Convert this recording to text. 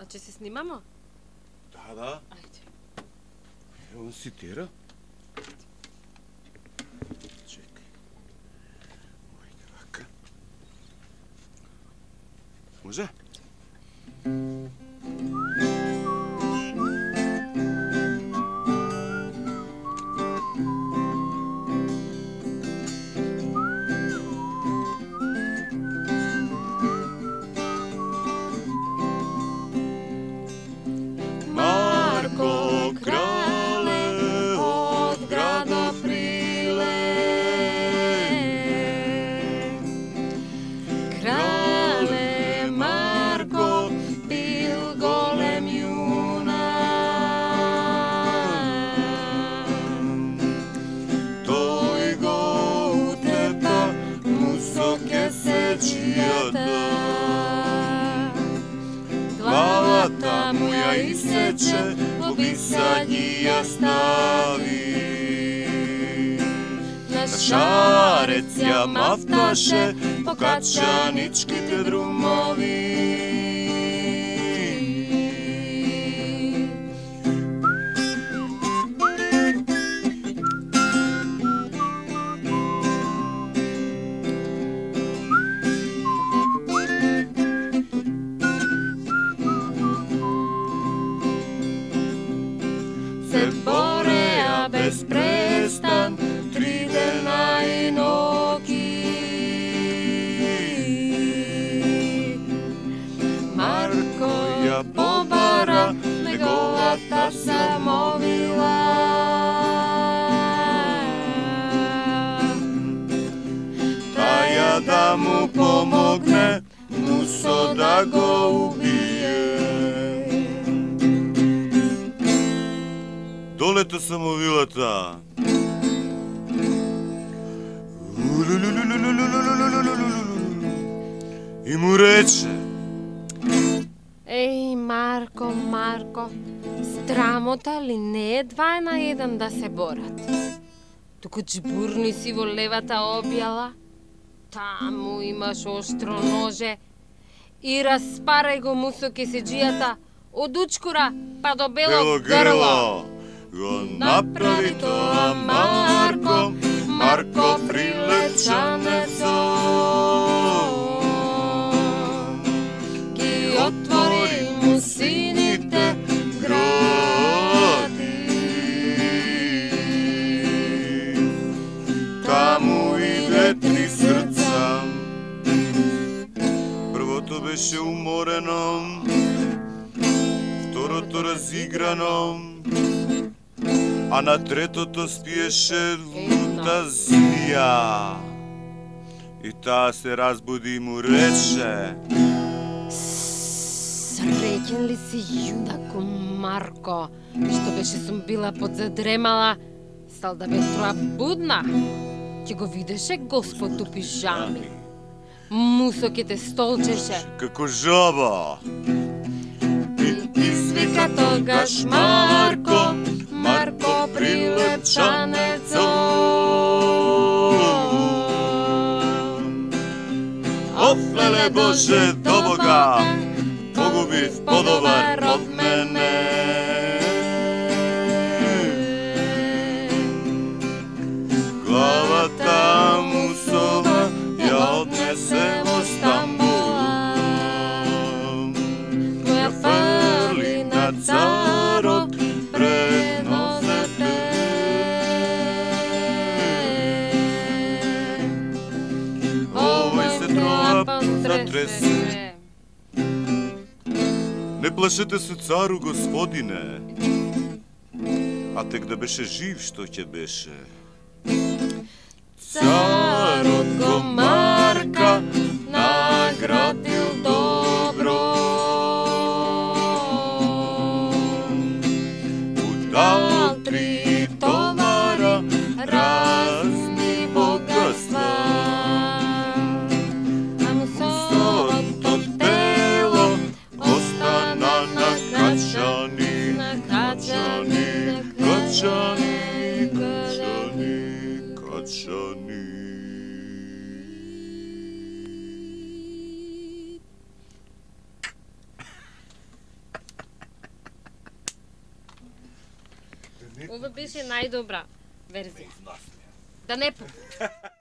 А че се снимамо? Да. Ајде. Evo on si tera. Čekaj. Ajde, ovaka. Može? Главата му ја исече, обисањи ја стави. На шарец ја мафташе по качаничките друмови. Се бореа без престан 3 дена и ноќи. Марко ја побара неговата самовила. Таја да му помогне, мусо да го убие. Долете самовилата. И му рече: Еј, Марко, страмота ли не е 2 на 1 да се борат? Туку джбурни си во левата објала, таму имаш оштро ноже и распарај го мусоке седжијата од учкура па до бело грло. Го направи тоа Марко прилепчанецо. Ги отвори му сините гради. Таму иде 3 срца. Првото беше уморено, второто разиграно, а на третото спиеше лута змија. И таа се разбуди и му рече: Среќен ли си, јунако Марко, што беше сум била подзадремала, стал да бе троа будна? Ќе го видеше господ у пижами. Мусоке те столчеше. Како жаба. Извика тогаш Марко прилепчанецо. Офлеле Боже до Бога, погубив подобар од мене. Главата мусова ја однесе во Стамбул. Ја фрли на царот пред нозете. Овој се троа затресе. Не плашете се, цару господине, а тек да беше жив, што ќе беше. Царот го Марка наградил добро. Удал 3 товара, разни богатства. А мусовото тело остана на качани. Качани. Ова беше најдобра верзија. Да не